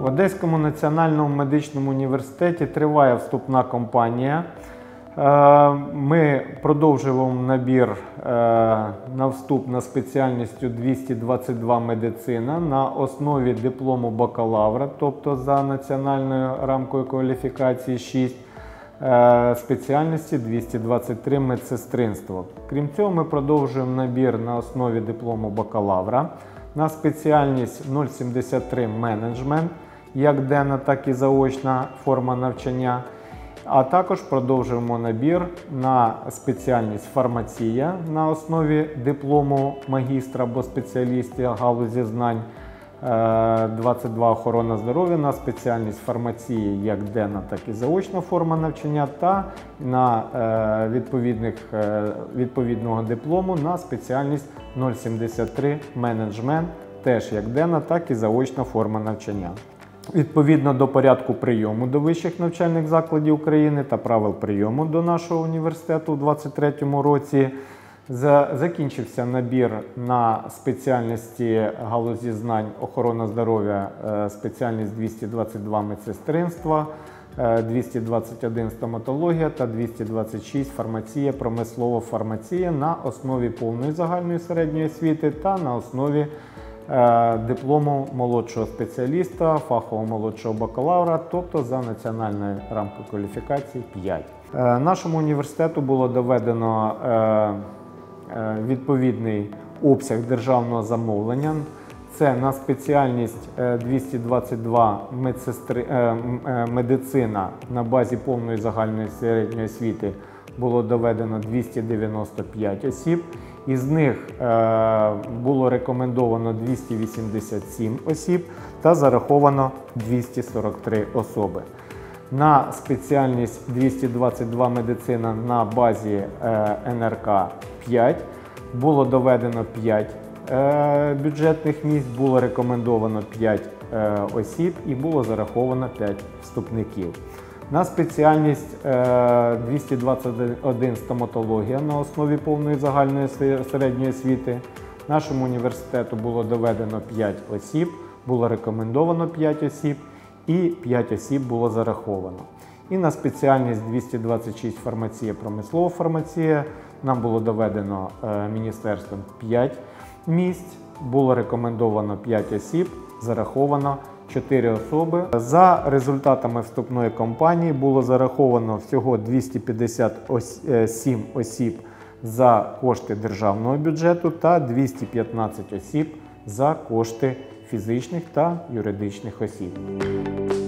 Одеському національному медичному університеті триває вступна кампанія. Ми продовжуємо набір на вступ на спеціальністю 222 медицина на основі диплому бакалавра, тобто за національною рамкою кваліфікації 6, спеціальності 223 медсестринство. Крім цього, ми продовжуємо набір на основі диплому бакалавра на спеціальність 073 менеджмент, як денна, так і заочна форма навчання. А також продовжуємо набір на спеціальність фармація на основі диплому магістра або спеціаліста галузі знань 22 охорона здоров'я на спеціальність фармації як денна, так і заочна форма навчання та на відповідного диплому на спеціальність 073 менеджмент, теж як денна, так і заочна форма навчання. Відповідно до порядку прийому до вищих навчальних закладів України та правил прийому до нашого університету у 2023 році закінчився набір на спеціальності галузі знань охорона здоров'я, спеціальність 222 медсестринства, 221 стоматологія та 226 фармація, промислова фармація на основі повної загальної середньої освіти та на основі диплому молодшого спеціаліста, фахового молодшого бакалавра, тобто за національною рамкою кваліфікації 5. Нашому університету було доведено відповідний обсяг державного замовлення. Це на спеціальність 222 медицина на базі повної загальної середньої освіти було доведено 295 осіб. Із них було рекомендовано 287 осіб та зараховано 243 особи. На спеціальність 222 медицина на базі НРК 5 було доведено 5 бюджетних місць, було рекомендовано 5 осіб і було зараховано 5 вступників. На спеціальність 221 стоматологія на основі повної загальної середньої освіти нашому університету було доведено 5 осіб, було рекомендовано 5 осіб і 5 осіб було зараховано. І на спеціальність 226 фармація, промислова фармація нам було доведено міністерством 5 місць, було рекомендовано 5 осіб, зараховано 4 особи. За результатами вступної кампанії було зараховано всього 257 осіб за кошти державного бюджету та 215 осіб за кошти фізичних та юридичних осіб.